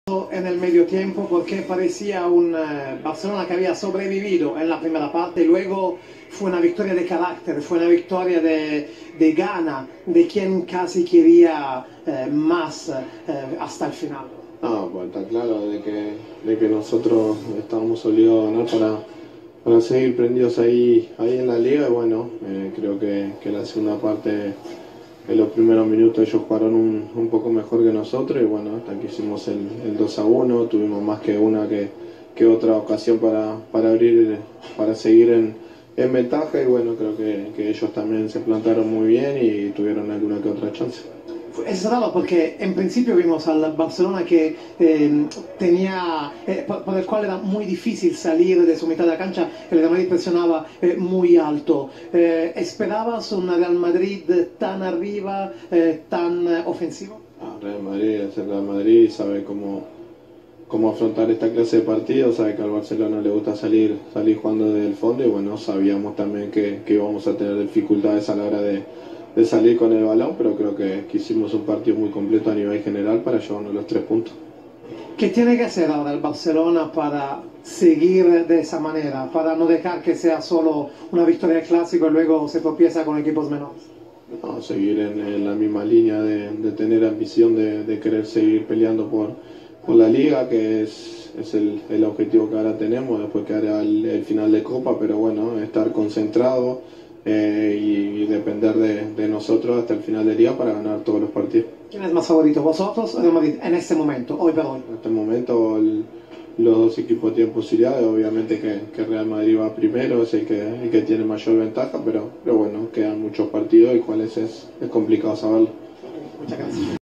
En el medio tiempo porque parecía un Barcelona que había sobrevivido en la primera parte y luego fue una victoria de carácter, fue una victoria de gana, de quien casi quería más hasta el final. No, pues está claro de que nosotros estábamos obligados a ganar para seguir prendidos ahí en la liga y bueno, creo que la segunda parte, en los primeros minutos ellos jugaron un poco mejor que nosotros y bueno, hasta que hicimos el 2-1, tuvimos más que una que otra ocasión para abrir, para seguir en ventaja y bueno, creo que ellos también se plantaron muy bien y tuvieron alguna que otra chance. Es raro porque en principio vimos al Barcelona que tenía, por el cual era muy difícil salir de su mitad de la cancha, el Real Madrid presionaba muy alto. ¿Esperabas un Real Madrid tan arriba, tan ofensivo? Real Madrid es el Real Madrid, sabe cómo afrontar esta clase de partidos, sabe que al Barcelona le gusta salir jugando desde el fondo y bueno, sabíamos también que íbamos a tener dificultades a la hora de salir con el balón, pero creo que hicimos un partido muy completo a nivel general para llevarnos los 3 puntos. ¿Qué tiene que hacer ahora el Barcelona para seguir de esa manera, para no dejar que sea solo una victoria del clásico y luego se tropieza con equipos menores? No, seguir en la misma línea de tener ambición de querer seguir peleando por la liga, que es el objetivo que ahora tenemos, después que hará el final de Copa, pero bueno, estar concentrado y depender de nosotros hasta el final del día para ganar todos los partidos. ¿Quién es más favorito, vosotros o Real Madrid en este momento, hoy por hoy? En este momento los dos equipos tienen posibilidades, obviamente que Real Madrid va primero, es el que tiene mayor ventaja, pero bueno, quedan muchos partidos y cuáles es complicado saberlo. Muchas gracias.